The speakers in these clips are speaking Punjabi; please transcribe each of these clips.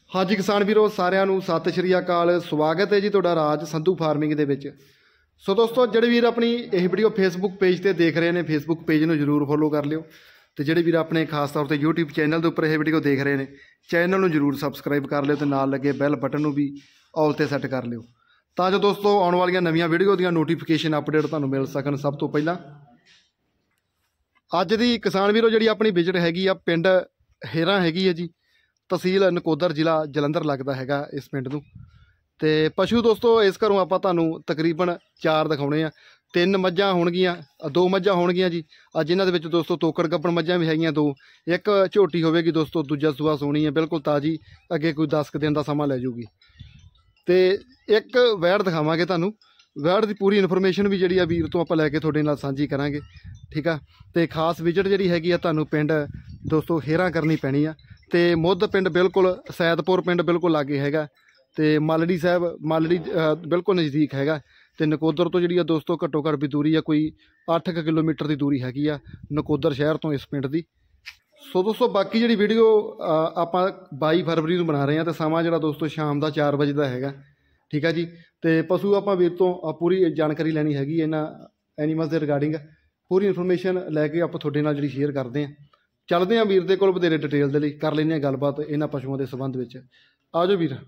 हाँ जी किसान वीरो सारिਆਂ ਨੂੰ सत श्री अकाल। स्वागत है जी तुहाडा राज संधू फार्मिंग दे विच। सो दोस्तों ਜਿਹੜੇ ਵੀਰ अपनी यह वीडियो फेसबुक पेज ते देख रहे हैं फेसबुक पेज ਨੂੰ जरूर फॉलो कर लिओ ਤੇ ਜਿਹੜੇ ਵੀਰ ਆਪਣੇ ਖਾਸ ਤੌਰ ਤੇ YouTube ਚੈਨਲ ਦੇ ਉੱਪਰ ਇਹ ਵੀਡੀਓ ਦੇਖ ਰਹੇ ਨੇ ਚੈਨਲ ਨੂੰ ਜਰੂਰ ਸਬਸਕ੍ਰਾਈਬ ਕਰ ਲਿਓ ਤੇ ਨਾਲ ਲੱਗੇ ਬੈਲ ਬਟਨ ਨੂੰ ਵੀ ਆਲ ਤੇ ਸੈੱਟ ਕਰ ਲਿਓ ਤਾਂ ਜੋ ਦੋਸਤੋ ਆਉਣ ਵਾਲੀਆਂ ਨਵੀਆਂ ਵੀਡੀਓ ਦੀਆਂ ਨੋਟੀਫਿਕੇਸ਼ਨ ਅਪਡੇਟ ਤੁਹਾਨੂੰ ਮਿਲ ਸਕਣ ਸਭ ਤੋਂ ਪਹਿਲਾਂ। ਅੱਜ ਦੀ ਕਿਸਾਨ ਵੀਰੋ ਜਿਹੜੀ ਆਪਣੀ ਵਿਜ਼ਿਟ ਹੈਗੀ ਆ ਪਿੰਡ ਹੇਰਾ ਹੈਗੀ ਹੈ ਜੀ, तहसील नकोदर जिला जलंधर लगता है इस पिंड नूं। ते पशु दोस्तों इस घरों आपां तुहानूं तकरीबन 4 दिखाउणे आ। 3 मझां होणगीਆਂ 2 मझां होणगीਆਂ जी जिन्हां दे विच दोस्तों तोकड़ गब्बण मझां भी हैगीਆਂ 2। एक झोटी होवेगी दोस्तों, दूजा सूआ सोनी है बिल्कुल ताज़ी, अगे कोई 10 दिन का समा लै जूगी। तो एक वैड़ दिखावांगे तुहानूं, वैड़ की पूरी इन्फॉर्मेशन भी जिहड़ी आ वीर तो आपां लैके तुहाडे नाल साझी करांगे, ठीक है। तो खास विजिट जिहड़ी हैगी आ तुहानूं पिंड दोस्तों हेरा करनी पैनी आ। तो मुद्द पिंड बिल्कुल सैदपुर पिंड बिल्कुल लागे हैगा, तो मालड़ी साहब मालड़ी बिल्कुल नज़दीक हैगा। तो नकोदर तो जी दोस्तों घट्टो घट्ट भी दूरी है कोई 8 किलोमीटर की दूरी हैगी आ नकोदर शहर तो इस पिंड की। सो दोस्तों बाकी जी वीडियो आप 22 फरवरी को बना रहे हैं तो समा जो दोस्तों शाम का 4 बजे का है, ठीक है जी। तो पशु आप वीर तो पूरी जानकारी लैनी हैगी इन्हां एनीमल्स के रिगार्डिंग, पूरी इन्फॉर्मेशन लैके आप तुहाडे नाल जिहड़ी शेयर करते हैं। चलते हैं वीर दे कोल वधेरे डिटेल दे लई कर लैंदे गलबात इन्हां पशुओं के संबंध विच। आ जाओ वीर।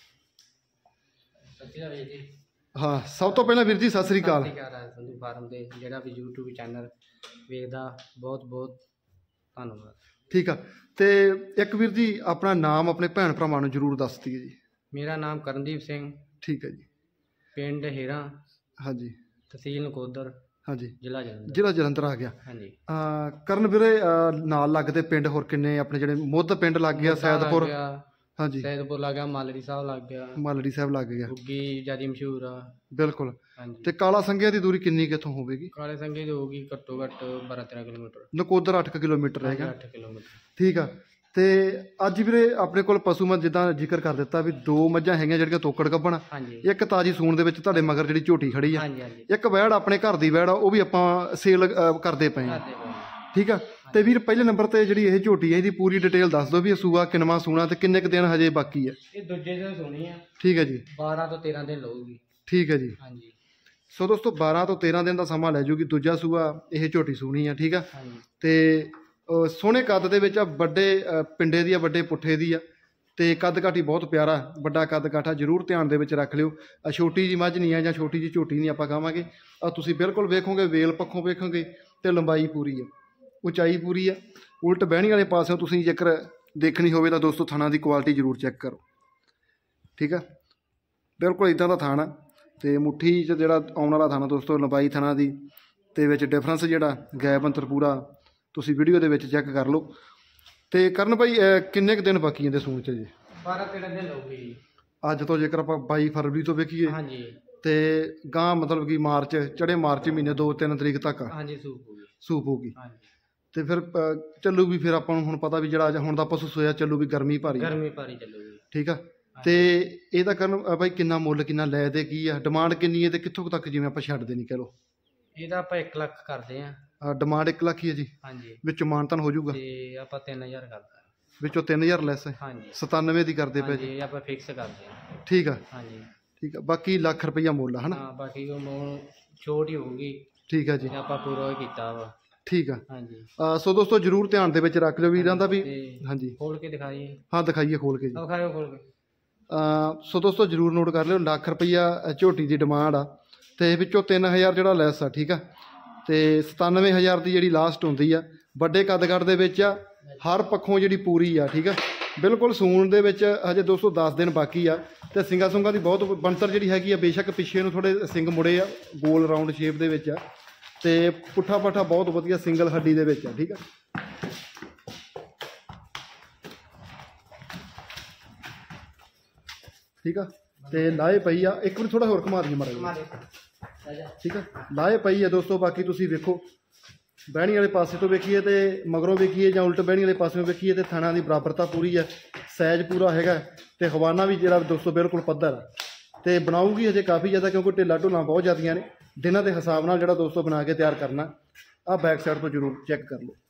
हाँ सब तो पहला वीर जी सत श्री अकाल। संधू फार्म दे जिहड़ा भी यूट्यूब चैनल वेखदा बहुत बहुत धन्नवाद। ठीक है। तो एक वीर जी अपना नाम अपने भैन भरावां नूं जरूर दस दईए जी। मेरा नाम करनदीप सिंह, ठीक है जी। पिंड हेरा, हाँ जी, तहसील नकोदर, हाँ जी, जिला जलंधर। जिला जलंधर आ गया। हाँ जी। करन वीरे नाल लगदे पिंड होर किन्ने अपने जिहड़े मुद्द पिंड लग गया, सैदपुर, हाँ जी, सैदपुर लग गया, मालड़ी साहब लग गया, मालड़ी साहब लग गया, उगी ज्यादा मशहूर आ बिल्कुल। हाँ जी। ते काला संघिया की दूरी किन्नी कित्थों होवेगी? काले संघे की होगी घट्टो घट्ट 12-13 किलोमीटर। नकोदर 8 किलोमीटर हैगा, 8 किलोमीटर, ठीक है। तो अज वीरे अपने कोल पशु मैं जिद्दां जिक्र कर दिता भी 2 मझां हैगियां जिहड़ियां तोकड़ गब्बण, हाँ जी, एक ताजी सूण दे विच तुहाडे मगर जिहड़ी झोटी खड़ी है, हाँ जी, हाँ जी, एक वैड़ अपने घर दी वैड़ आ वो भी आपां सेल करदे पए आ, करदे पए। ठीक है। तो वीर पहले नंबर ते जिहड़ी ये झोटी है इसदी पूरी डिटेल दस दो भी सूआ किनवा सूना ते किन्ने क दिन हजे बाकी है? ये दूजे दिन सोनी है, ठीक है जी, 12 तो 13 दिन लऊगी, ठीक है जी। हाँ जी। सो दोस्तों 12 तो 13 दिन का समा लै जूगी, दूजा सूआ यह झोटी सूनी है, ठीक है। हाँ जी। तो सोहने कद दे विच बड़े पिंडे दी बड़े पुट्ठे दी आ ते कद काठी बहुत प्यारा बड़ा कद काठा जरूर ध्यान दे विच रख लिओ। छोटी जी मझ नहीं है जां छोटी जी झोटी नहीं आपां कहांगे, तुसीं बिल्कुल वेखोगे वेल पक्षों वेखोगे तो लंबाई पूरी है, उचाई पूरी है। उल्ट बहनी वाले पासों तुसीं जेकर देखनी होवे तां दोस्तों थाणा दी क्वालिटी जरूर चैक करो, ठीक है। बिल्कुल इदां दा थाणा ते मुट्ठी च जिहड़ा आउण वाला थाणा दोस्तों लंबाई थाणा दी ते विच डिफरेंस जिहड़ा गैप अंतर पूरा तुसीं वीडियो दे विच चैक कर लो। तो करन भाई किन्ने क दिन बाकी इहदे सूण च जी? 12-13 दिन लऊगी अज तो जेकर आप 22 फरवरी तो वेखीए, हाँ जी, तो गां मतलब कि मार्च चढ़े मार्च महीने 2-3 तरीक तक हाँ जी सूप होगी, सूप होगी। हाँ जी। तो फिर चलू भी फिर आपां नूं हुण पता भी जिहड़ा हुण दा पशु सोया चलू भी गर्मी भारी, गर्मी भारी चलूगी, ठीक है। तो इहदा करन भाई किन्ना मुੱਲ किन्ना लै दे की आ डिमांड किन्नी है ते कित्थों तक जिवें आपां छड्ड देनी कह लो? ਇਹਦਾ ਆਪਾਂ 1 ਲੱਖ ਕਰਦੇ ਆ। डिमांड 1 ਲੱਖ ही है जी, हाँ जी। विचों मानतान हो जाऊगा, ਤੇ ਆਪਾਂ 3000 ਕਰਦਾ, विचों 3000 लैस है, हाँ जी, 97 ਦੀ ਕਰਦੇ ਪਏ ਜੀ, ਇਹ ਆਪਾਂ ਫਿਕਸ ਕਰਦੇ ਆ, ठीक है, हाँ जी, ठीक है। बाकी ਲੱਖ ਰੁਪਈਆ ਮੁੱਲ है ना, ਹਾਂ ਬਾਕੀ ਉਹ ਮੋਨ ਛੋਟ ਹੀ ਹੋਊਗੀ, ठीक है जी, ਤੇ ਆਪਾਂ ਪੂਰਾ ਹੀ ਕੀਤਾ ਵਾ, ठीक है। हाँ जी। सो दोस्तों जरूर ध्यान दे विच रख लिओ वीरां दा भी, हाँ जी, खोल के दिखाइए, हाँ दिखाइए खोल के जी। दिखाओ खोल के। सो दोस्तों जरूर नोट कर लिओ ਲੱਖ ਰੁਪਈਆ ਝੋਟੀ ਦੀ ਡਿਮਾਂਡ ਆ ਤੇ ਵਿੱਚੋਂ 3000 ਜਿਹੜਾ ਲੈਸ ਆ, ठीक है। तो 97000 की जी लास्ट होंगी आ, बड़े कदगढ़ दे विच आ, हर पक्षों जी पूरी आ, ठीक है। बिल्कुल सूण दे विच हजे 210 दिन बाकी आ ते सिंगा सुंगा की बहुत बनतर जी हैगी आ, बेशक पिछे नूं थोड़े सिंग मुड़े आ, गोल राउंड शेप दे विच आ ते पुट्ठा पट्ठा बहुत वधिया सिंगल हड्डी दे विच आ, ठीक है। ठीक है। तो लाए पई आ, एक मिनट थोड़ा होर घुमा दीए मारा, ठीक है। लाए पई है दोस्तों, बाकी तुसीं वेखो बहनी वाले पासे तो वेखीए तो मगरों वेखीए जां उल्ट बहनी वाले पासों वेखीए तो थाणा की बराबरता पूरी है, सैज पूरा हैगा तो हवाना भी जिहड़ा दोस्तों बिल्कुल पद्धर है। तो बनाऊगी हजे काफ़ी ज़्यादा क्योंकि ढिला ढुला बहुत ज़्यादा ने, दिनों के हिसाब नाल जिहड़ा दोस्तों बना के तैयार करना। आ बैक साइड तो जरूर चैक कर लो,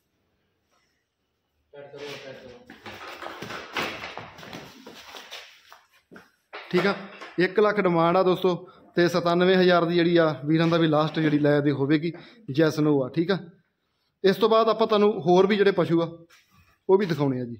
ਠੀਕ ਆ। 1 ਲੱਖ ਡਿਮਾਂਡ ਆ ਦੋਸਤੋ, ਤੇ 97,000 ਦੀ ਜਿਹੜੀ ਆ ਵੀਰਾਂ ਦਾ ਵੀ ਲਾਸਟ ਜਿਹੜੀ ਲੈ ਦੀ ਹੋਵੇਗੀ, ਜੈਸ ਨੋ ਆ। ਠੀਕ ਆ। ਇਸ ਤੋਂ ਬਾਅਦ ਆਪਾਂ ਤੁਹਾਨੂੰ ਹੋਰ ਵੀ ਜਿਹੜੇ ਪਸ਼ੂ ਆ ਉਹ ਵੀ ਦਿਖਾਉਣੇ ਆ ਜੀ।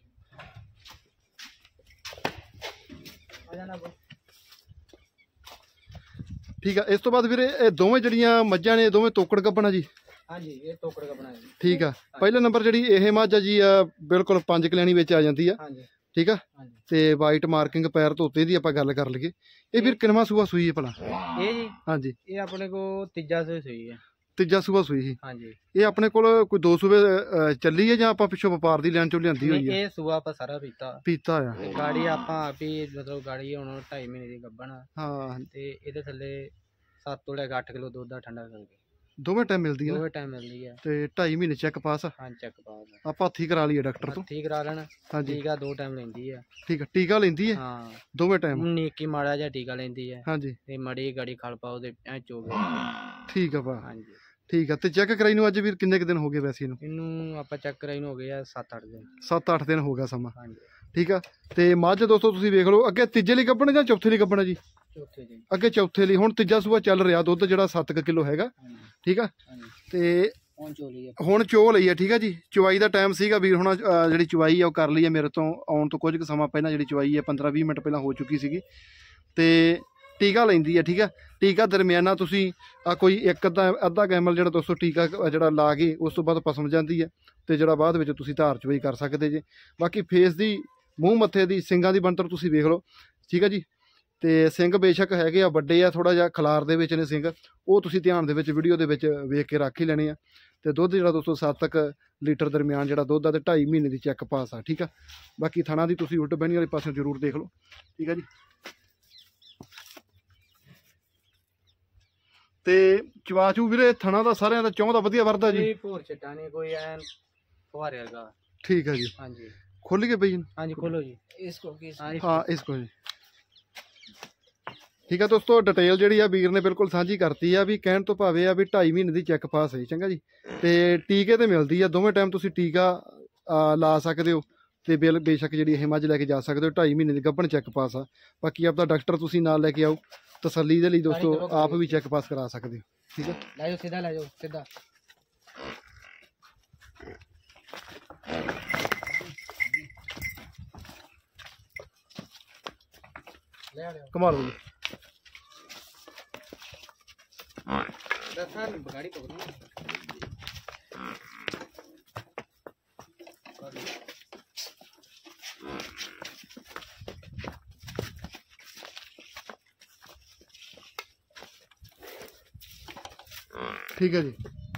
ਠੀਕ ਆ। ਇਸ ਤੋਂ ਬਾਅਦ ਵੀਰੇ ਇਹ ਦੋਵੇਂ ਜਿਹੜੀਆਂ ਮੱਝਾਂ ਨੇ ਦੋਵੇਂ ਤੋਕੜ ਗੱਭਣ ਜੀ? ਹਾਂਜੀ, ਇਹ ਤੋਕੜ ਗੱਭਣ ਜੀ। ਠੀਕ ਆ। ਪਹਿਲਾ ਨੰਬਰ ਜਿਹੜੀ ਇਹ ਮੱਝ ਆ ਜੀ ਬਿਲਕੁਲ 5 ਕਲਿਆਣੀ ਵਿੱਚ ਆ ਜਾਂਦੀ ਆ। ਹਾਂਜੀ, ਠੀਕ ਆ। ਤੇ ਵਾਈਟ ਮਾਰਕਿੰਗ ਪੈਰ ਧੋਤੇ ਦੀ ਆਪਾਂ ਗੱਲ ਕਰ ਲਈਏ, ਇਹ ਵੀਰ ਕਿੰਨਵਾਂ ਸੂਆ ਸੂਈ ਹੈ ਭਲਾ? ਇਹ ਜੀ ਹਾਂਜੀ, ਇਹ ਆਪਣੇ ਕੋ ਤੀਜਾ ਸੂਈ ਹੈ। ਤੀਜਾ ਸੂਆ ਸੂਈ ਸੀ। ਹਾਂਜੀ, ਇਹ ਆਪਣੇ ਕੋਲ ਕੋਈ 2 ਸੂਬੇ ਚੱਲੀ ਹੈ ਜਾਂ ਆਪਾਂ ਪਿੱਛੋਂ ਵਪਾਰ ਦੀ ਲੈਣ ਚੋਂ ਲਿਆਂਦੀ ਹੋਈ ਹੈ? ਇਹ ਸੂਆ ਆਪਾਂ ਸਾਰਾ ਪੀਤਾ ਆ। ਗਾੜੀ ਆਪਾਂ ਆਪ ਹੀ ਮਤਲਬ ਗਾੜੀ ਹੁਣ 2.5 ਮਹੀਨੇ ਦੀ ਗੱਭਣ ਆ। ਹਾਂ, ਤੇ ਇਹਦੇ ਥੱਲੇ 7 ਤੋਂ ਲੈ ਕੇ 8 ਕਿਲੋ ਦੁੱਧ ਦਾ ਠੰਡਾ ਕਰਕੇ ਦੋਵੇਂ ਟਾਈਮ ਮਿਲਦੀ ਹੈ? ਦੋਵੇਂ ਟਾਈਮ ਮਿਲਦੀ ਹੈ। ਤੇ 2.5 ਮਹੀਨੇ ਚੈੱਕ ਪਾਸ? ਹਾਂ, ਚੈੱਕ ਪਾਸ ਆਪਾਂ ਹੱਥੀ ਕਰਾ ਲਈਏ ਡਾਕਟਰ ਤੋਂ? ਠੀਕ ਕਰਾ ਲੈਣ। ਹਾਂਜੀ, ਟੀਕਾ 2 ਟਾਈਮ ਲੈਂਦੀ ਹੈ। ਠੀਕ ਆ। ਟੀਕਾ ਲੈਂਦੀ ਹੈ? ਹਾਂ, ਦੋਵੇਂ ਟਾਈਮ? ਨੀਕੀ ਮਾੜਾ ਜਿਹਾ ਟੀਕਾ ਲੈਂਦੀ ਹੈ। ਹਾਂਜੀ, ਤੇ ਮੜੀ ਗਾੜੀ ਖਲ ਪਾਓ ਤੇ ਐ ਚੋਗ। ਠੀਕ ਆ ਭਾ। ਹਾਂਜੀ, ਠੀਕ ਆ। ਤੇ ਚੈੱਕ ਕਰਾਈ ਨੂੰ ਅੱਜ ਵੀਰ ਕਿੰਨੇ ਕੁ ਦਿਨ ਹੋ ਗਏ ਵੈਸੇ ਇਹਨੂੰ ਆਪਾਂ ਚੈੱਕ ਕਰਾਈ ਨੂੰ ਹੋ ਗਏ ਆ 7-8 ਦਿਨ। 7-8 ਦਿਨ ਹੋ ਗਿਆ ਸਮਾਂ। ਹਾਂਜੀ, ਠੀਕ ਆ। ਤੇ ਮੱਝ ਦੋਸਤੋ ਤੁਸੀਂ ਵੇਖ ਲਓ, ਅੱਗੇ ਤੀਜੇ ਲਈ ਗੱਭਣ ਜਾਂ ਚੌਥੇ ਲਈ ਗੱਭਣ ਜੀ? ਚੌਥੇ ਜੀ। ਅੱਗੇ ਚੌਥੇ ਲਈ। ਹੁਣ ਤੀਜਾ ਸੂਆ ਚੱਲ ਰਿਹਾ, ਦੁੱਧ ਜਿਹੜਾ 7 ਕਿਲੋ ਹੈਗਾ। ਠੀਕ ਆ। ਤੇ ਹੁਣ ਚੋ ਲਈ ਹੈ। ਠੀਕ ਆ ਜੀ। ਚਵਾਈ ਦਾ ਟਾਈਮ ਸੀਗਾ ਵੀਰ ਹੁਣ ਜਿਹੜੀ ਚਵਾਈ ਆ ਉਹ ਕਰ ਲਈ ਹੈ ਮੇਰੇ ਤੋਂ ਆਉਣ ਤੋਂ ਕੁਝ ਕੁ ਸਮਾਂ ਪਹਿਲਾਂ। ਜਿਹੜੀ ਚਵਾਈ ਹੈ 15-20 ਮਿੰਟ ਪਹਿਲਾਂ ਹੋ ਚੁੱਕੀ ਸੀਗੀ। ਤੇ ਟੀਕਾ ਲੈਂਦੀ ਹੈ। ਠੀਕ ਆ। ਟੀਕਾ ਦਰਮਿਆਨਾ ਤੁਸੀਂ ਕੋਈ ਅੱਧਾ ਕੈਮਲ ਜਿਹੜਾ ਦੋਸਤੋ ਟੀਕਾ ਜਿਹੜਾ ਲਾ ਕੇ ਉਸ ਤੋਂ ਬਾਅਦ ਪਸਮ ਜਾਂਦੀ ਹੈ, ਤੇ ਜਿਹੜਾ ਬਾਅਦ ਵਿੱਚ ਤੁਸੀਂ ਧਾਰ ਚਵਾਈ ਕਰ ਸਕਦੇ ਜੇ। ਬਾਕੀ ਫੇਸ ਦੀ, ਮੂੰਹ ਮੱਥੇ ਦੀ, ਸਿੰਗਾਂ ਦੀ ਬਣਤਰ ਤੁਸੀਂ ਵੇਖ ਲਓ। ਠੀਕ ਆ ਜੀ। ਤੇ ਸਿੰਘ ਬੇਸ਼ੱਕ ਹੈਗੇ ਆ ਵੱਡੇ ਆ, ਥੋੜਾ ਜਿਹਾ ਖਲਾਰ ਦੇ ਵਿੱਚ ਨੇ ਸਿੰਘ, ਉਹ ਤੁਸੀਂ ਧਿਆਨ ਦੇ ਵਿੱਚ ਵੀਡੀਓ ਦੇ ਵਿੱਚ ਵੇਖ ਕੇ ਰੱਖ ਹੀ ਲੈਣੇ ਆ। ਤੇ ਦੁੱਧ ਜਿਹੜਾ ਦੋਸਤੋ 7 ਲੀਟਰ ਦਰਮਿਆਨ ਜਿਹੜਾ ਦੁੱਧ ਆ ਤੇ 2.5 ਮਹੀਨੇ ਦੀ ਚੈੱਕ ਪਾਸ ਆ। ਠੀਕ ਆ। ਬਾਕੀ ਥਣਾ ਦੀ ਤੁਸੀਂ ਉਲਟ ਬਹਿਣੀ ਵਾਲੇ ਪਾਸੇ ਜ਼ਰੂਰ ਦੇਖ ਲਓ। ਠੀਕ ਆ ਜੀ। ਤੇ ਚਵਾਚੂ ਵੀਰੇ ਥਣਾ ਦਾ ਸਾਰਿਆਂ ਦਾ ਚੌਂ ਦਾ ਵਧੀਆ ਵਰਦਾ ਜੀ? ਭੋਰ ਛੱਟਾ ਨਹੀਂ ਕੋਈ ਐਨ ਫੁਹਾਰੇ ਵਰਗਾ। ਠੀਕ ਆ ਜੀ। ਹਾਂਜੀ, ਖੋਲ ਕੇ ਬਈ? ਹਾਂਜੀ, ਖੋਲੋ ਜੀ। ਹਾਂ, ਇਸ ਕੋ ਜੀ। ਠੀਕ ਆ ਦੋਸਤੋ, ਡਿਟੇਲ ਜਿਹੜੀ ਆ ਵੀਰ ਨੇ ਬਿਲਕੁਲ ਸਾਂਝੀ ਕਰਤੀ ਆ ਵੀ ਕਹਿਣ ਤੋਂ ਭਾਵੇਂ ਆ ਵੀ 2.5 ਮਹੀਨੇ ਦੀ ਚੈੱਕ ਪਾਸ ਹੈ। ਚੰਗਾ ਜੀ। ਤੇ ਟੀਕੇ ਤੇ ਮਿਲਦੀ ਆ ਦੋਵੇਂ ਟਾਈਮ, ਤੁਸੀਂ ਟੀਕਾ ਲਾ ਸਕਦੇ ਹੋ ਤੇ ਬੇਸ਼ੱਕ ਜਿਹੜੀ ਇਹ ਮੱਝ ਲੈ ਕੇ ਜਾ ਸਕਦੇ ਹੋ। 2.5 ਮਹੀਨੇ ਦੀ ਗੱਭਣ ਚੈੱਕ ਪਾਸ ਆ। ਬਾਕੀ ਆਪਦਾ ਡਾਕਟਰ ਤੁਸੀਂ ਨਾਲ ਲੈ ਕੇ ਆਓ, ਤਸੱਲੀ ਦੇ ਲਈ ਦੋਸਤੋ ਆਪ ਵੀ ਚੈੱਕ ਪਾਸ ਕਰਾ ਸਕਦੇ ਹੋ। ਠੀਕ ਹੈ। ਲੈ ਜਾਓ ਸਿੱਧਾ, ਲੈ ਜਾਓ ਸਿੱਧਾ। ਕਮਾਲ ਹੋ ਗਈ। ਦੱਸਾਂ ਗਾੜੀ ਪਕੜਨੀ। ਠੀਕ ਹੈ ਜੀ।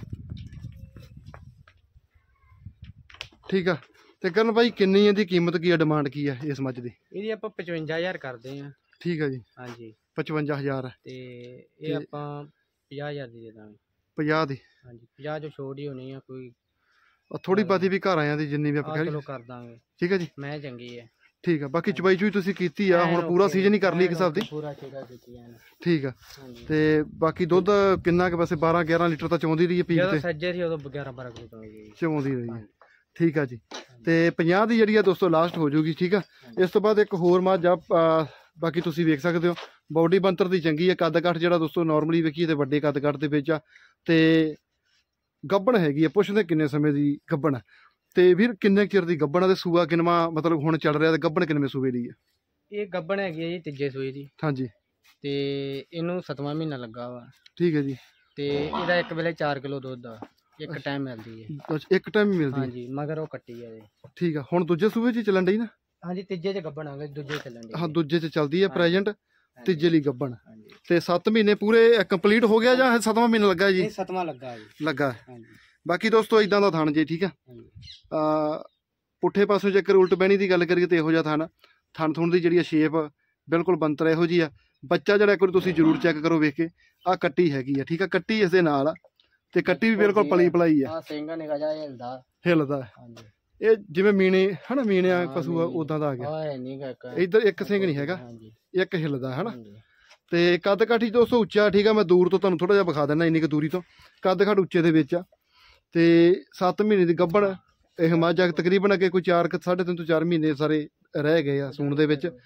ਠੀਕ ਆ। ਤੇ ਕਰਨ ਭਾਈ ਕਿੰਨੀ ਇਹਦੀ ਕੀਮਤ ਕੀ ਆ, ਡਿਮਾਂਡ ਕੀ ਆ ਇਸ ਮੱਝ ਦੀ? ਇਹਦੀ ਆਪਾਂ 55,000 ਕਰਦੇ ਆ। ਠੀਕ ਆ ਜੀ। ਹਾਂਜੀ, 55,000 ਤੇ ਇਹ ਆਪਾਂ 50,000 ਦੀ ਦੇ ਦਾਂਗੇ। 50 ਦੀ? ਹਾਂਜੀ, 50 ਜੋ ਛੋਟ ਹੀ ਹੋਣੀ ਆ ਕੋਈ ਥੋੜੀ ਬਾਤੀ ਵੀ ਘਰ ਆਇਆਂ ਦੀ ਜਿੰਨੀ ਵੀ ਆਪਾਂ ਚਲੋ ਕਰ ਦਾਂਗੇ। ਠੀਕ ਹੈ ਜੀ। ਮੈਂ ਚੰਗੀ ਹੈ। ਠੀਕ ਆ। ਬਾਕੀ ਚਵਾਈ ਚੂਈ ਤੁਸੀਂ ਕੀਤੀ ਆ, ਹੁਣ ਪੂਰਾ ਸੀਜ਼ਨ ਹੀ ਕਰ ਲਈ ਇੱਕ ਹਿਸਾਬ ਦੀ? ਪੂਰਾ ਠੀਕਾ ਕੀਤੀ ਆ। ਠੀਕ ਆ। ਤੇ ਬਾਕੀ ਦੁੱਧ ਕਿੰਨਾ ਕੁ ਵੈਸੇ 12-11 ਲੀਟਰ ਤਾਂ ਚੋਂਦੀ ਰਹੀ ਹੈ ਪੀਕ ਤੇ? ਸੱਜੇ ਸੀ ਉਦੋਂ 11-12 ਕਿਲੋ ਚੋਂਦੀ ਰਹੀ ਹੈ। ਠੀਕ ਆ ਜੀ। ਤੇ 50 ਦੀ ਜਿਹੜੀ ਆ ਦੋਸਤੋ ਲਾਸਟ ਹੋ ਜਾਊਗੀ। ਠੀਕ ਆ। ਇਸ ਤੋਂ ਬਾਅਦ ਇੱਕ ਹੋਰ ਮੱਝ ਆ, ਬਾਕੀ ਤੁਸੀਂ ਵੇਖ ਸਕਦੇ ਹੋ ਬਾਡੀ ਬੰਤਰ ਦੀ ਚੰਗੀ ਹੈ। ਕੱਦ ਕੱਠ ਜਿਹੜਾ ਦੋਸਤੋ ਨਾਰਮਲੀ ਵੇਖੀਏ ਤੇ ਵੱਡੇ ਕੱਦ ਕੱਠ ਦੇ ਵਿੱਚ ਆ, ਤੇ ਗੱਭਣ ਹੈਗੀ ਆ। ਪੁੱਛਦੇ ਕਿੰਨੇ ਸਮੇਂ ਦੀ ਗੱਭਣ ਆ, ਤੇ ਵੀਰ ਕਿੰਨੇ ਚਿਰ ਦੀ ਗੱਭਣ ਆ, ਤੇ ਸੂਆ ਕਿੰਨਵਾਂ ਮਤਲਬ ਹੁਣ ਚੱਲ ਰਿਹਾ, ਤੇ ਗੱਭਣ ਕਿੰਨਵੇਂ ਸੂਏ ਦੀ ਆ? ਇਹ ਗੱਭਣ ਹੈਗੀ ਹੈ ਜੀ ਤੀਜੇ ਸੂਏ ਦੀ। ਹਾਂਜੀ। ਤੇ ਇਹਨੂੰ 7ਵਾਂ ਮਹੀਨਾ ਲੱਗਾ ਵਾ। ਠੀਕ ਹੈ ਜੀ। ਤੇ ਇਹਦਾ ਇੱਕ ਵੇਲੇ 4 ਕਿਲੋ ਦੁੱਧ ਆ, ਇੱਕ ਟਾਈਮ ਮਿਲਦੀ ਹੈ। ਇੱਕ ਟਾਈਮ ਹੀ ਮਿਲਦੀ? ਹਾਂਜੀ, ਮਗਰ ਉਹ ਕੱਟੀ ਆ। ਠੀਕ ਆ। ਹੁਣ ਦੂਜੇ ਸੂਏ 'ਚ ਹੀ ਚੱਲਣ ਡਈ ਨਾ? ਹਾਂਜੀ, ਤੀਜੇ 'ਚ ਗੱਭਣ ਆ ਗਏ, ਦੂਜੇ ਚੱਲਣ ਡਈ। ਹਾਂ, ਦੂਜੇ 'ਚ ਚੱਲਦੀ ਹੈ ਪ੍ਰੈਜੈਂਟ, ਤੀਜੇ ਲਈ ਗੱਭਣ। ਹਾਂਜੀ। ਤੇ 7 ਮਹੀਨੇ ਪੂਰੇ ਕੰਪਲੀਟ ਹੋ ਗਿਆ ਜਾਂ 7ਵਾਂ ਮਹੀਨਾ ਲੱਗਾ ਜੀ? 7ਵਾਂ ਲੱਗਾ ਜੀ। ਲੱਗਾ। ਹਾਂਜੀ। ਬਾਕੀ ਦੋਸਤੋ ਇਦਾਂ ਦਾ ਥਣ ਜੇ। ਠੀਕ ਆ। ਪੁੱਠੇ ਪਾਸੋਂ ਜੇਕਰ ਉਲਟ ਬਹਿਣੀ ਦੀ ਗੱਲ ਕਰੀਏ ਤੇ ਇਹੋ ਜਿਹਾ ਥਣ ਥੁਣ ਦੀ ਜਿਹੜੀ ਸ਼ੇਪ ਬਿਲਕੁਲ ਬੰਤਰ ਇਹੋ ਜੀ ਆ। ਬੱਚਾ ਜਿਹੜਾ ਇੱਕ ਵਾਰ ਤੁਸੀਂ ਜ਼ਰੂਰ ਚੈੱਕ ਕਰੋ ਵੇਖ ਕੇ। ਆਹ ਕੱਟੀ ਹੈਗੀ ਆ। ਠੀਕ ਆ। ਕੱਟੀ ਇਸ ਦੇ ਨਾਲ ਆ, ਤੇ ਕੱਟੀ ਵੀ ਬਿਲਕੁਲ ਪਲੀ ਪਲਾਈ ਆ। ਸਿੰਘ ਨਿਕਾ ਜਾ ਹਿੱਲਦਾ। ਹਾਂਜੀ। ਇਹ ਜਿਵੇਂ ਮੀਣੇ ਹਨਾ, ਮੀਣਿਆ ਪਸ਼ੂ ਆ ਉਦਾਂ ਦਾ ਆ ਗਿਆ। ਇੱਧਰ ਇੱਕ ਸਿੰਘ ਨਹੀਂ ਹੈਗਾ, ਇੱਕ ਹਿੱਲਦਾ ਹਨਾ। ਤੇ ਕੱਦ ਕਾਠ ਹੀ ਦੋਸਤੋ ਉੱਚਾ। ਠੀਕ ਆ। ਮੈਂ ਦੂਰ ਤੋਂ ਤੁਹਾਨੂੰ ਥੋੜਾ ਜਿਹਾ ਵਿਖਾ ਦਿੰਦਾ, ਇੰਨੀ ਕੁ ਦੂਰੀ ਤੋਂ ਕੱਦ ਕਾਠ ਉੱਚੇ ਦੇ ਵਿੱਚ ਆ। ਤੇ 7 ਮਹੀਨੇ ਦੀ ਗੱਭਣ ਇਹ ਮੱਝ ਤਕਰੀਬਨ ਅੱਗੇ ਕੋਈ 3.5 ਤੋਂ 4 ਮਹੀਨੇ ਸਾਰੇ ਰਹਿ ਗਏ ਆ ਸੂਣ ਦੇ ਵਿੱਚ।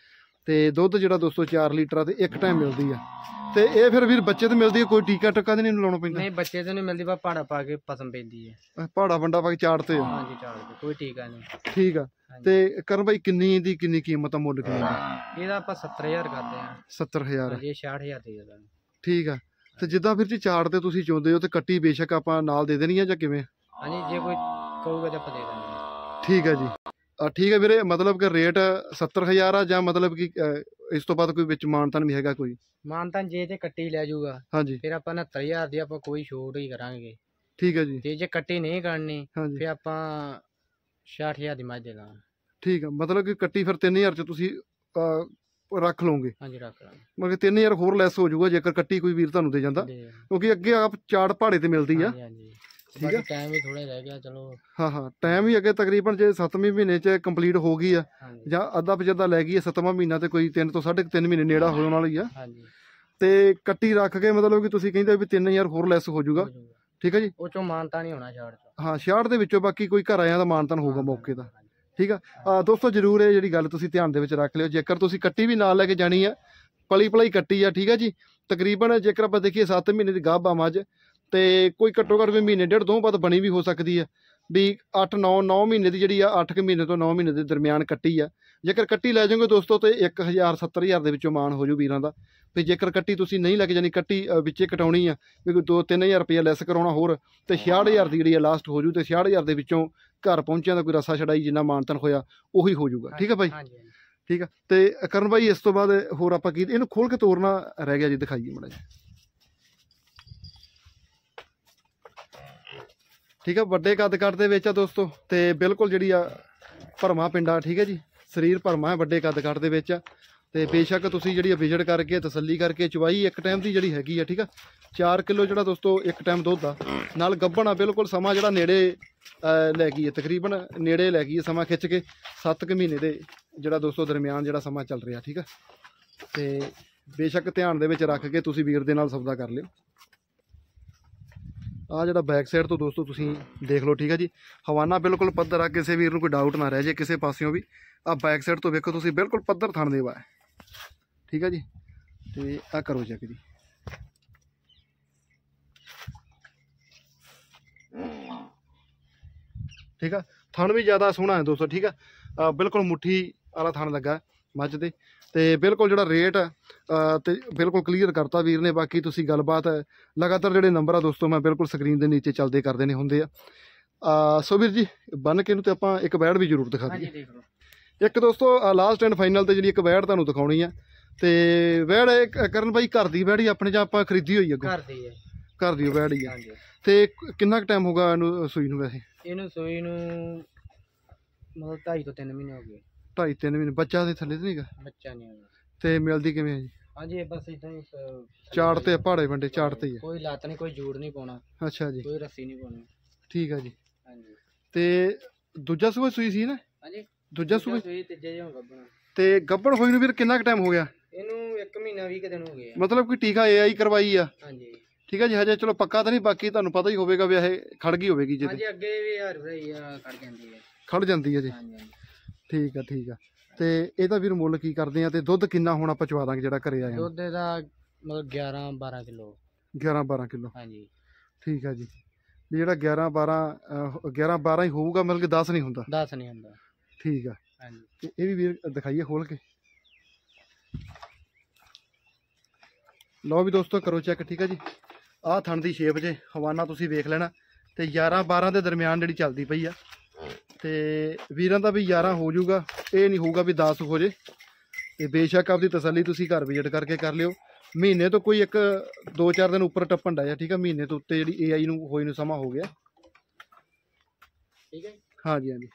ਤੇ ਦੁੱਧ ਜਿਹੜਾ ਦੋਸਤੋ 4 ਲੀਟਰ ਆ ਤੇ ਇੱਕ ਟਾਈਮ ਮਿਲਦੀ ਆ। ਤੇ ਇਹ ਫਿਰ ਵੀਰ ਬੱਚੇ ਤੇ ਮਿਲਦੀ ਹੈ, ਕੋਈ ਟੀਕਾ ਟੁਕਾ ਤੇ ਨਹੀਂ ਲਾਉਣਾ ਪੈਂਦਾ? ਨਹੀਂ ਬੱਚੇ ਤੇ ਨਹੀਂ ਮਿਲਦੀ, ਬਸ ਭਾੜਾ ਪਾ ਕੇ ਪਸਮ ਪੈਂਦੀ ਹੈ। ਪਹਾੜਾ ਵੰਡਾ ਪਾ ਕੇ ਚਾੜਤੇ ਆ? ਹਾਂਜੀ ਚਾੜ ਕੇ, ਕੋਈ ਟੀਕਾ ਨਹੀਂ। ਠੀਕ ਆ। ਤੇ ਕਰਨ ਬਾਈ ਕਿੰਨੀ ਕੀਮਤ ਆ, ਮੁੱਲ ਕਿੰਨੀ ਦਾ? ਇਹਦਾ ਆਪਾਂ 70,000 ਕਰਦੇ ਆ। 70,000? ਹਾਂਜੀ, ਇਹ 66,000 ਦੇ ਦਿੰਦਾ। ਠੀਕ ਆ। ਤੇ ਜਿੱਦਾਂ ਫਿਰ ਜੀ ਚਾੜ ਤੇ ਤੁਸੀਂ ਚਾਹੁੰਦੇ ਹੋ ਤੇ ਕੱਟੀ ਬੇਸ਼ੱਕ ਆਪਾਂ ਨਾਲ ਦੇ ਦੇਣੀ ਆ ਜਾਂ ਕਿਵੇਂ? ਹਾਂਜੀ, ਜੇ ਕੋਈ ਕਹੂਗਾ ਤਾਂ ਆਪਾਂ ਦੇ ਦਾਂਗੇ। ਠੀਕ ਹੈ ਜੀ। ਠੀਕ ਹੈ ਵੀਰੇ, ਮਤਲਬ ਕਿ ਰੇਟ 70,000 ਆ ਜਾਂ ਮਤਲਬ ਕਿ ਇਸ ਤੋਂ ਬਾਅਦ ਕੋਈ ਵਿੱਚ ਮਾਨਤਾਨ ਵੀ ਹੈਗਾ? ਕੋਈ ਮਾਨਤਾਨ ਜੇ ਤੇ ਕੱਟੀ ਲੈ ਜਾਊਗਾ ਹਾਂਜੀ ਫਿਰ ਆਪਾਂ 69,000 ਦੀ ਆਪਾਂ ਕੋਈ ਛੋਟ ਹੀ ਕਰਾਂਗੇ। ਠੀਕ ਹੈ ਜੀ। ਤੇ ਜੇ ਕੱਟੀ ਨਹੀਂ ਕਰਨੀ ਹਾਂਜੀ ਫਿਰ ਆਪਾਂ 66,000 ਦੀ ਮੱਝ ਦੇ ਦਾਂਗੇ। ਠੀਕ ਆ, ਮਤਲਬ ਕਿ ਕੱਟੀ ਫਿਰ 3,000 ਚ ਤੁਸੀਂ ਰੱਖ ਲਓਗੇ? ਹਾਂਜੀ ਰੱਖ ਲਾਂਗੇ। ਮਤਲਬ 3,000 ਹੋਰ ਲੈਸ ਹੋ ਜਾਊਗਾ ਜੇਕਰ ਕੱਟੀ ਕੋਈ ਵੀਰ ਤੁਹਾਨੂੰ ਦੇ ਜਾਂਦਾ, ਕਿਉਂਕਿ ਅੱਗੇ ਆਪ ਚਾੜ ਪਹਾੜੇ ਤੇ ਮਿਲਦੀ ਆ। ਹਾਂਜੀ ਠੀਕ ਆ, ਟਾਈਮ ਵੀ ਥੋੜਾ ਰਹਿ ਗਿਆ। ਚਲੋ ਹਾਂ ਟਾਈਮ ਵੀ ਅੱਗੇ ਤਕਰੀਬਨ ਜੇ 7ਵੇਂ ਮਹੀਨੇ ਚ ਕੰਪਲੀਟ ਹੋ ਗਈ ਆ ਜਾਂ ਅੱਧਾ ਪਜੱਦਾ ਲੈ ਗਈ ਆ, 7ਵਾਂ ਮਹੀਨਾ ਤੇ ਕੋਈ 3 ਤੋਂ 3.5 ਮਹੀਨੇ ਨੇੜਾ ਹੋਣ ਵਾਲੀ ਆ। ਹਾਂਜੀ ਤੇ ਕੱਟੀ ਰੱਖ ਕੇ ਮਤਲਬ ਕਿ ਤੁਸੀਂ ਕਹਿੰਦੇ ਵੀ 3,000 ਹੋਰ ਲੈਸ ਹੋ ਜਾਊਗਾ। ਠੀਕ ਹੈ ਜੀ। ਉਹ ਚੋਂ ਮਾਨਤਾ ਨਹੀਂ ਹੋਣਾ ਛਾੜ ਚੋਂ। ਹਾਂ 66 ਦੇ ਵਿੱਚੋਂ ਬਾਕੀ ਕੋਈ ਘਰ ਆਇਆਂ ਦਾ ਮਾਨਤਾਨ ਹੋਊਗਾ ਮੌਕੇ ਦਾ। ਠੀਕ ਆ ਦੋਸਤੋ, ਜਰੂਰ ਇਹ ਜਿਹੜੀ ਗੱਲ ਤੁਸੀਂ ਧਿਆਨ ਦੇ ਵਿੱਚ ਰੱਖ ਲਿਓ। ਜੇਕਰ ਤੁਸੀਂ ਕੱਟੀ ਵੀ ਨਾਲ ਲੈ ਕੇ ਜਾਣੀ ਆ, ਪਲੀ ਪਲਾਈ ਕੱਟੀ ਆ, ਠੀਕ ਆ ਜੀ, ਤਕਰੀਬਨ ਜੇਕਰ ਆਪਾਂ ਦੇਖੀਏ 7 ਮਹੀਨੇ ਦੀ ਗਾਭ ਆ ਮੱਝ, ਤੇ ਕੋਈ ਘੱਟੋ ਘੱਟ ਵੀ ਮਹੀਨੇ ਡੇਢ ਤੋਂ ਬਾਅਦ ਬਣੀ ਵੀ ਹੋ ਸਕਦੀ ਆ, ਵੀ 8-9 ਮਹੀਨੇ ਦੀ ਜਿਹੜੀ ਆ, 8 ਮਹੀਨੇ ਤੋਂ 9 ਮਹੀਨੇ ਦੇ ਦਰਮਿਆਨ ਕੱਟੀ ਆ। ਜੇਕਰ ਕੱਟੀ ਲੈ ਜਾਓਗੇ ਦੋਸਤੋ ਤੇ 1,000 70,000 ਦੇ ਵਿੱਚੋਂ ਮਾਨ ਹੋ ਜੂ ਵੀਰਾਂ ਦਾ। ਤੇ ਜੇਕਰ ਕੱਟੀ ਤੁਸੀਂ ਨਹੀਂ ਲੈ ਕੇ ਜਾਣੀ, ਕੱਟੀ ਵਿੱਚੇ ਕਟਾਉਣੀ ਆ, ਵੀ ਕੋਈ 2-3,000 ਰੁਪਇਆ ਲੈਸ ਕਰਾਉਣਾ ਹੋਰ, ਤੇ 66,000 ਦੀ ਜਿਹੜੀ ਆ ਲਾਸਟ ਹੋ ਜੂ। ਤੇ 66,000 ਦੇ ਵਿੱਚੋਂ ਘਰ ਪਹੁੰਚਿਆਂ ਦਾ ਕੋਈ ਰਸਾ ਛੜਾਈ ਜਿੰਨਾ ਮਾਨਤਨ ਹੋਇਆ ਉਹੀ ਹੋ ਜੂਗਾ। ਠੀਕ ਆ ਭਾਈ? ਠੀਕ ਆ। ਤੇ ਕਰਨ ਭਾਈ ਇਸ ਤੋਂ ਬਾਅਦ ਹੋਰ ਆਪਾਂ ਕੀ ਇਹਨੂੰ ਖੋਲ ਕੇ ਤੋੜਨਾ ਰਹਿ ਗਿਆ ਜੀ, ਦਿਖਾਈਏ ਮਾੜਾ ਜੀ। ਠੀਕ ਆ, ਵੱਡੇ ਕੱਦ ਕੱਦ ਦੇ ਵਿੱਚ ਆ ਦੋਸਤੋ, ਤੇ ਬਿਲਕੁਲ ਜਿਹੜੀ ਆ ਭਰਮਾ ਪਿੰਡਾ। ਠੀਕ ਹੈ ਜੀ, ਸਰੀਰ ਭਰਮਾ ਹੈ, ਵੱਡੇ ਕੱਦ ਕੱਦ ਦੇ ਵਿੱਚ ਆ। ਤੇ ਬੇਸ਼ੱਕ ਤੁਸੀਂ ਜਿਹੜੀ ਵਿਜ਼ਿਟ ਕਰਕੇ ਤਸੱਲੀ ਕਰਕੇ ਚਵਾਈ ਇੱਕ ਟਾਈਮ ਦੀ ਜਿਹੜੀ ਹੈਗੀ ਆ। ਠੀਕ ਆ, 4 ਕਿਲੋ ਜਿਹੜਾ ਦੋਸਤੋ ਇੱਕ ਟਾਈਮ ਦੁੱਧ ਆ, ਨਾਲ ਗੱਭਣ ਆ। ਬਿਲਕੁਲ ਸਮਾਂ ਜਿਹੜਾ ਨੇੜੇ ਲੈ ਗਈ ਹੈ, ਤਕਰੀਬਨ ਨੇੜੇ ਲੈ ਗਈ ਹੈ ਸਮਾਂ ਖਿੱਚ ਕੇ 7 ਕੁ ਮਹੀਨੇ ਦੇ ਜਿਹੜਾ ਦੋਸਤੋ ਦਰਮਿਆਨ ਜਿਹੜਾ ਸਮਾਂ ਚੱਲ ਰਿਹਾ। ਠੀਕ ਆ, ਤੇ ਬੇਸ਼ੱਕ ਧਿਆਨ ਦੇ ਵਿੱਚ ਰੱਖ ਕੇ ਤੁਸੀਂ ਵੀਰ ਦੇ ਨਾਲ ਸੌਦਾ ਕਰ ਲਿਓ। ਆ ਜਿਹੜਾ ਬੈਕ ਸਾਈਡ ਤੋਂ ਦੋਸਤੋ ਤੁਸੀਂ ਦੇਖ ਲਓ। ਠੀਕ ਆ ਜੀ, ਹਵਾਨਾ ਬਿਲਕੁਲ ਪੱਧਰ ਆ, ਕਿਸੇ ਵੀਰ ਨੂੰ ਕੋਈ ਡਾਊਟ ਨਾ ਰਹਿ ਜੇ ਕਿਸੇ ਪਾਸਿਓਂ ਵੀ। ਆ ਬੈਕ ਸਾਈਡ ਤੋਂ ਵੇਖੋ ਤੁਸੀਂ, ਬਿਲਕੁਲ ਪੱਧਰ ਥਣ ਦੇ ਵਾ। ਠੀਕ ਆ ਜੀ, ਤੇ ਆ ਕਰੋ ਚੈੱਕ ਜੀ। ਠੀਕ ਆ, ਥਣ ਵੀ ਜ਼ਿਆਦਾ ਸੋਹਣਾ ਹੈ ਦੋਸਤੋ। ਠੀਕ ਆ, ਬਿਲਕੁਲ ਮੁੱਠੀ ਵਾਲਾ ਥਣ ਲੱਗਾ ਮੱਝ ਦੇ, ਤੇ ਬਿਲਕੁਲ ਜਿਹੜਾ ਰੇਟ ਤੇ ਬਿਲਕੁਲ ਕਲੀਅਰ ਕਰਤਾ ਵੀਰ ਨੇ। ਬਾਕੀ ਤੁਸੀਂ ਗੱਲਬਾਤ ਲਗਾਤਾਰ ਜਿਹੜੇ ਨੰਬਰ ਆ ਦੋਸਤੋ ਮੈਂ ਬਿਲਕੁਲ ਸਕਰੀਨ ਦੇ ਨੀਚੇ ਚੱਲਦੇ ਕਰਦੇ ਨੇ ਹੁੰਦੇ ਆ। ਸੋ ਵੀਰ ਜੀ ਬੰਨ ਕੇ ਨੂੰ ਤੇ ਆਪਾਂ ਇੱਕ ਬੈੜ ਵੀ ਜ਼ਰੂਰ ਦਿਖਾ ਦਈਏ। ਇੱਕ ਦੋਸਤੋ ਲਾਸਟ ਐਂਡ ਫਾਈਨਲ ਤੇ ਜਿਹੜੀ ਇੱਕ ਬੈੜ ਤੁਹਾਨੂੰ ਦਿਖਾਉਣੀ ਆ, ਤੇ ਬੈੜ ਕਰਨ ਬਾਈ ਘਰ ਦੀ ਬੈੜ ਹੀ ਆਪਣੇ ਜਾਂ ਆਪਾਂ ਖਰੀਦੀ ਹੋਈ ਅੱਗੋਂ? ਘਰ ਦੀ ਹੈ। ਘਰ ਦੀ ਬੈੜ ਹੀ ਆ। ਤੇ ਕਿੰਨਾ ਕੁ ਟਾਈਮ ਹੋਗਾ ਇਹਨੂੰ ਸੂਈ ਨੂੰ? ਵੈਸੇ ਇਹਨੂੰ ਸੂਈ ਨੂੰ ਮਤਲਬ 2.5 ਤੋਂ 3 ਮਹੀਨੇ ਹੋ ਗਏ। 2.5-3 ਮਹੀਨੇ। ਬੱਚਾ ਦੇ ਥੱਲੇ ਤੇ ਨਹੀਂਗਾ? ਬੱਚਾ ਨਹੀਂ ਹੋਇਆ। ਤੇ ਮਿਲਦੀ ਕਿਵੇਂ ਹੈ ਜੀ? ਹਾਂਜੀ ਬਸ ਇਦਾਂ ਹੀ ਚਾੜ ਤੇ ਪਹਾੜੇ ਵੰਡੇ ਚਾੜ ਤੇ ਹੀ ਆ? ਕੋਈ ਲੱਤ ਨਹੀਂ, ਕੋਈ ਜੂੜ ਨਹੀਂ ਪਾਉਣਾ। ਅੱਛਾ ਜੀ, ਕੋਈ ਰੱਸੀ ਨਹੀਂ ਪਾਉਣੀ। ਠੀਕ ਆ ਜੀ। ਹਾਂਜੀ, ਤੇ ਦੂਜਾ ਸੂਆ ਸੂਈ ਸੀ ਨਾ? ਹਾਂਜੀ ਦੂਜਾ ਸੂਆ। ਤੀਜੇ ਜਿਹਾ ਗੱਭਣਾ। ਤੇ ਗੱਭਣ ਹੋਈ ਨੂੰ ਵੀਰ ਕਿੰਨਾ ਕੁ ਟਾਈਮ ਹੋ ਗਿਆ? ਇਹਨੂੰ 1 ਮਹੀਨਾ 20 ਦਿਨ ਹੋ ਗਏ ਆ। ਮਤਲਬ ਕੋਈ ਟੀਕਾ AI ਕਰਵਾਈ ਆ? ਹਾਂਜੀ। ਠੀਕ ਹੈ ਜੀ, ਹਜੇ ਚਲੋ ਪੱਕਾ ਤਾਂ ਨਹੀਂ, ਬਾਕੀ ਤੁਹਾਨੂੰ ਪਤਾ ਹੀ ਹੋਵੇਗਾ ਵੀ ਇਹ ਖੜ ਗਈ ਹੋਵੇਗੀ ਜੇ। ਹਾਂਜੀ, ਅੱਗੇ ਵੀ ਹਰ ਰਹੀ ਆ, ਖੜ ਜਾਂਦੀ ਹੈ। ਖੜ ਜਾਂਦੀ ਹੈ ਜੀ। ਠੀਕ ਆ ਠੀਕ ਆ। ਤੇ ਇਹਦਾ ਵੀਰ ਮੁੱਲ ਕੀ ਕਰਦੇ ਆ, ਤੇ ਦੁੱਧ ਕਿੰਨਾ ਹੁਣ ਆਪਾਂ ਚਵਾ ਦਾਂਗੇ ਜਿਹੜਾ ਘਰੇ ਆਇਆ? ਦੁੱਧ ਦਾ ਮਤਲਬ 11-12 ਕਿਲੋ। 11-12 ਕਿਲੋ? ਹਾਂਜੀ। ਠੀਕ ਆ ਜੀ, ਵੀ ਜਿਹੜਾ 11-12 ਹੀ ਹੋਊਗਾ, ਮਤਲਬ ਕਿ 10 ਨਹੀਂ ਹੁੰਦਾ? 10 ਨਹੀਂ ਹੁੰਦਾ। ਠੀਕ ਆ। ਹਾਂਜੀ, ਤੇ ਇਹ ਵੀ ਵੀਰ ਦਿਖਾਈਏ ਖੋਲ ਕੇ। ਲਓ ਵੀ ਦੋਸਤੋ ਕਰੋ ਚੈੱਕ। ਠੀਕ ਆ ਜੀ, ਆਹ ਥਣ ਦੀ ਸ਼ੇਪ ਜੇ, ਹਵਾਨਾ ਤੁਸੀਂ ਵੇਖ ਲੈਣਾ। ਤੇ 11-12 ਦੇ ਦਰਮਿਆਨ ਜਿਹੜੀ ਚੱਲਦੀ ਪਈ ਆ, ਤੇ ਵੀਰਾਂ ਦਾ ਵੀ 11 ਹੋ ਜਾਊਗਾ, ਇਹ ਨਹੀਂ ਹੋਊਗਾ ਵੀ 10 ਹੋ ਜੇ। ਤੇ ਬੇਸ਼ੱਕ ਆਪਦੀ ਤਸੱਲੀ ਤੁਸੀਂ ਘਰ ਵਿਜ਼ਿਟ ਕਰਕੇ ਕਰ ਲਿਓ। ਮਹੀਨੇ ਤੋਂ ਕੋਈ 1-2-4 ਦਿਨ ਉੱਪਰ ਟੱਪਣ ਡਿਆ। ਠੀਕ ਆ, ਮਹੀਨੇ ਤੋਂ ਉੱਤੇ ਜਿਹੜੀ AI ਨੂੰ ਹੋਈ ਨੂੰ ਸਮਾਂ ਹੋ ਗਿਆ। ਠੀਕ ਹੈ। ਹਾਂਜੀ ਹਾਂਜੀ,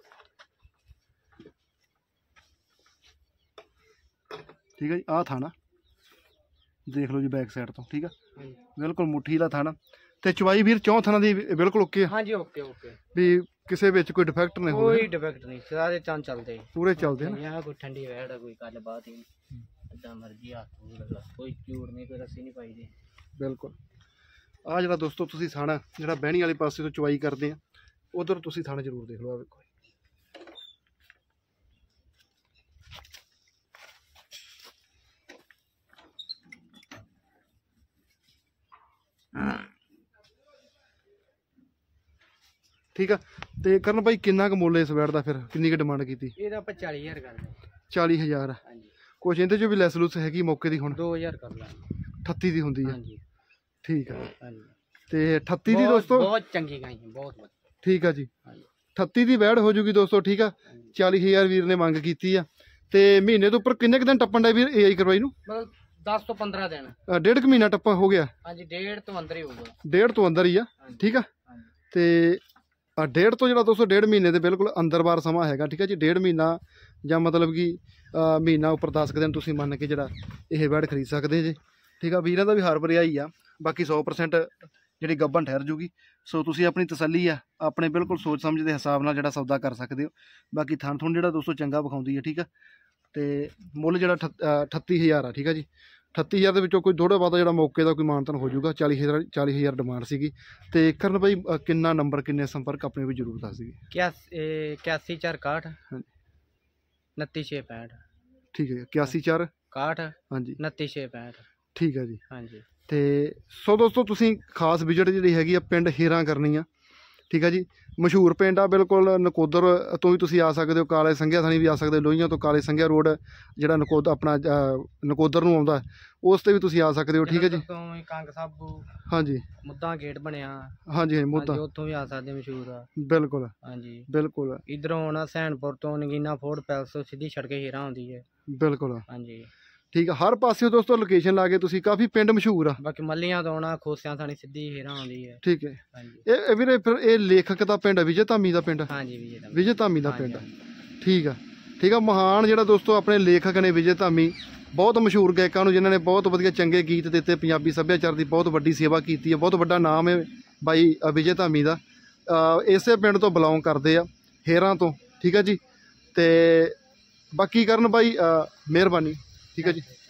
ਠੀਕ ਹੈ ਜੀ। ਆਹ ਥਾਣਾ ਦੇਖ ਲਓ ਜੀ ਬੈਕ ਸਾਈਡ ਤੋਂ। ਠੀਕ ਆ, ਬਿਲਕੁਲ ਮੁੱਠੀ ਦਾ ਥਾਣਾ। ਤੇ ਚਵਾਈ ਵੀਰ 4 ਥਾਣਾ ਦੀ ਬਿਲਕੁਲ ਓਕੇ ਆ? ਹਾਂਜੀ ਓਕੇ ਓਕੇ, ਵੀ ਕਿਸੇ ਵਿੱਚ ਕੋਈ ਡਿਫੈਕਟ ਨਹੀਂ ਹੋਵੇ? ਕੋਈ ਡਿਫੈਕਟ ਨਹੀਂ, ਸਾਰੇ ਚੰਨ ਚੱਲਦੇ ਪੂਰੇ ਚੱਲਦੇ ਨੇ। यहाँ कोई ठंडी वैड है, कोई गल बात ही नहीं, जिदा मर्जी हाथ कोई चूड़ नहीं, कोई रस्सी नहीं पाई दी। ਬਿਲਕੁਲ। ਆਹ ਜਿਹੜਾ ਦੋਸਤੋ ਤੁਸੀਂ ਥਾਣਾ ਜਿਹੜਾ ਬਹਿਣੀ ਵਾਲੇ ਪਾਸੇ ਤੋਂ ਚਵਾਈ ਕਰਦੇ ਆ, ਉਧਰ ਤੁਸੀਂ ਥਾਣਾ ਜ਼ਰੂਰ ਦੇਖ ਲਓ। ਆ ਵੇਖੋ ਠੀਕ ਆ। ਤੇ ਕਰਨ ਭਾਈ ਕਿੰਨਾ ਕੁ ਮੁੱਲ ਇਸ ਬੈਡ ਦਾ, ਫਿਰ ਕਿੰਨੀ ਕੁ ਡਿਮਾਂਡ ਕੀਤੀ? ਇਹਦਾ ਆਪਾਂ 40000 ਕਰਦੇ 40000। ਹਾਂਜੀ। ਕੁਛ ਇਹਦੇ 'ਚ ਵੀ ਲੈਸ ਲੂਸ ਹੈਗੀ ਮੌਕੇ ਦੀ? ਹੁਣ 2000 ਕਰ ਲਾਂਗੇ। 38 ਦੀ ਹੁੰਦੀ ਆ। ਹਾਂਜੀ ਠੀਕ ਆ। ਹਾਂਜੀ। ਤੇ 38 ਦੀ ਦੋਸਤੋ ਬਹੁਤ ਚੰਗੀ ਗਾਈ ਹੈ, ਬਹੁਤ ਵਧੀਆ। ਠੀਕ ਆ ਜੀ। ਹਾਂਜੀ 38 ਦੀ ਬੈਡ ਹੋ ਜੂਗੀ ਦੋਸਤੋ। ਠੀਕ ਆ। 40000 ਵੀਰ ਨੇ ਮੰਗ ਕੀਤੀ ਆ। ਤੇ ਮਹੀਨੇ ਤੋਂ ਉੱਪਰ ਕਿੰਨੇ ਕੁ ਦਿਨ ਟੱਪਣ ਦਾ ਵੀਰ AI ਕਰਵਾਈ ਨੂੰ? ਮਤਲਬ 10 ਤੋਂ 15 ਦਿਨ। ਡੇਢ ਕੁ ਮਹੀਨਾ ਟੱਪਾ ਹੋ ਗਿਆ? ਹਾਂਜੀ, 1.5 ਤੋਂ ਅੰਦਰ ਹੀ ਹੋਊਗਾ। 1.5 ਤੋਂ ਅੰਦਰ ਹੀ ਆ। ਠੀਕ ਆ। ਤੇ 1.5 ਤੋਂ ਜਿਹੜਾ ਦੋਸਤੋ 1.5 ਮਹੀਨੇ ਦੇ ਬਿਲਕੁਲ ਅੰਦਰ ਬਾਰ ਸਮਾਂ ਹੈਗਾ। ਠੀਕ ਆ ਜੀ। 1.5 ਮਹੀਨਾ ਜਾਂ ਮਤਲਬ ਕਿ ਮਹੀਨਾ ਉੱਪਰ 10 ਕੁ ਦਿਨ ਤੁਸੀਂ ਮੰਨ ਕੇ ਜਿਹੜਾ ਇਹ ਬੈਡ ਖਰੀਦ ਸਕਦੇ ਜੇ। ਠੀਕ ਆ। ਵੀਰਾਂ ਦਾ ਵੀ ਹਾਰ ਭਰਿਆ ਹੀ ਆ। ਬਾਕੀ 100% ਜਿਹੜੀ ਗੱਭਣ ਠਹਿਰ ਜੂਗੀ। ਸੋ ਤੁਸੀਂ ਆਪਣੀ ਤਸੱਲੀ ਆ ਆਪਣੇ ਬਿਲਕੁਲ ਸੋਚ ਸਮਝ ਦੇ ਹਿਸਾਬ ਨਾਲ ਜਿਹੜਾ ਸੌਦਾ ਕਰ ਸਕਦੇ ਹੋ। ਬਾਕੀ ਥਣ ਥੁਣ ਜਿਹੜਾ ਦੋਸਤੋ ਚੰਗਾ ਵਿਖਾਉਂਦੀ ਹੈ। ਠੀਕ ਆ। ਤੇ ਮੁੱਲ ਜਿਹੜਾ 38000 ਆ। ਠੀਕ ਆ ਜੀ। 38000 ਦੇ ਵਿੱਚੋਂ ਕੋਈ ਥੋੜਾ ਬਹੁਤਾ ਜਿਹੜਾ ਮੌਕੇ ਦਾ ਕੋਈ ਮਾਨਤਨ ਹੋ ਜਾਊਗਾ। 40000 ਡਿਮਾਂਡ ਸੀਗੀ। ਤੇ ਕਰਨ ਭਾਈ ਕਿੰਨਾ ਨੰਬਰ, ਕਿੰਨੇ ਸੰਪਰਕ ਆਪਣੇ ਵੀ ਜ਼ਰੂਰ ਦੱਸ ਦਈਏ। 81 461 29665। ਠੀਕ ਹੈ। 81 4 61 ਹਾਂਜੀ 29665। ਠੀਕ ਹੈ ਜੀ। ਹਾਂਜੀ। ਤੇ ਸੋ ਦੋਸਤੋ ਤੁਸੀਂ ਖਾਸ ਵਿਜ਼ਿਟ ਜਿਹੜੀ ਹੈਗੀ ਆ ਪਿੰਡ ਹੀਰਾਂ ਕਰਨੀ ਆ। ਠੀਕ ਆ ਜੀ। ਮਸ਼ਹੂਰ ਪਿੰਡ ਆ ਬਿਲਕੁਲ। ਨਕੋਦਰ ਤੋਂ ਵੀ ਤੁਸੀਂ ਆ ਸਕਦੇ ਹੋ, ਕਾਲੇ ਸੰਘਿਆ ਥਾਣੀ ਵੀ ਆ ਸਕਦੇ ਹੋ। ਲੋਹੀਆਂ ਤੋਂ ਕਾਲੇ ਸੰਘਿਆ ਰੋਡ ਜਿਹੜਾ ਆਪਣਾ ਨਕੋਦਰ ਨੂੰ ਆਉਂਦਾ, ਉਸ 'ਤੇ ਵੀ ਤੁਸੀਂ ਆ ਸਕਦੇ ਹੋ। ਠੀਕ ਹੈ ਜੀ। ਕੰਗ ਸਾਬੂ ਹਾਂਜੀ ਮੁੱਦਾ ਗੇਟ ਬਣਿਆ। ਹਾਂਜੀ ਹਾਂਜੀ ਮੁੱਦਾ ਉੱਥੋਂ ਵੀ ਆ ਸਕਦੇ, ਮਸ਼ਹੂਰ ਆ। ਬਿਲਕੁਲ ਹਾਂਜੀ ਬਿਲਕੁਲ। ਇਧਰੋਂ ਆਉਣਾ ਸੈਨਪੁਰ ਤੋਂ ਨਗੀਨਾ ਫੋਰਡ ਪੈਲਸ ਤੋਂ ਸਿੱਧੀ ਸੜਕ ਹੀਰਾ ਆਉਂਦੀ ਹੈ। ਬਿਲਕੁਲ ਹਾਂਜੀ ਠੀਕ ਆ। ਹਰ ਪਾਸੇ ਦੋਸਤੋ ਲੋਕੇਸ਼ਨ ਲਾ ਕੇ ਤੁਸੀਂ ਕਾਫੀ ਪਿੰਡ ਮਸ਼ਹੂਰ ਆ। ਬਾਕੀ ਮੱਲੀਆਂ ਤੋਂ ਆਉਣਾ ਖੋਸਿਆਂ ਥਾਣੀ ਸਿੱਧੀ ਹੀਰਾ ਆਉਂਦੀ ਹੈ। ਠੀਕ ਹੈ। ਹਾਂਜੀ ਇਹ ਵੀਰੇ ਫਿਰ ਇਹ ਲੇਖਕ ਦਾ ਪਿੰਡ ਵਿਜੇ ਧਾਮੀ ਦਾ ਪਿੰਡ? ਹਾਂਜੀ ਵਿਜੇ ਧਾਮੀ ਦਾ ਪਿੰਡ। ਠੀਕ ਆ। ਠੀਕ ਆ। ਮਹਾਨ ਜਿਹੜਾ ਦੋਸਤੋ ਆਪਣੇ ਲੇਖਕ ਨੇ ਵਿਜੇ ਧਾਮੀ, ਬਹੁਤ ਮਸ਼ਹੂਰ ਗਾਇਕਾਂ ਨੂੰ ਜਿਨ੍ਹਾਂ ਨੇ ਬਹੁਤ ਵਧੀਆ ਚੰਗੇ ਗੀਤ ਦਿੱਤੇ, ਪੰਜਾਬੀ ਸੱਭਿਆਚਾਰ ਦੀ ਬਹੁਤ ਵੱਡੀ ਸੇਵਾ ਕੀਤੀ ਹੈ। ਬਹੁਤ ਵੱਡਾ ਨਾਮ ਹੈ ਬਾਈ ਵਿਜੇ ਧਾਮੀ ਦਾ। ਇਸੇ ਪਿੰਡ ਤੋਂ ਬਿਲੋਂਗ ਕਰਦੇ ਆ, ਹੇਰਾਂ ਤੋਂ। ਠੀਕ ਆ ਜੀ। ਤੇ ਬਾਕੀ ਕਰਨ ਬਾਈ ਮਿਹਰਬਾਨੀ। ਠੀਕ ਹੈ ਜੀ।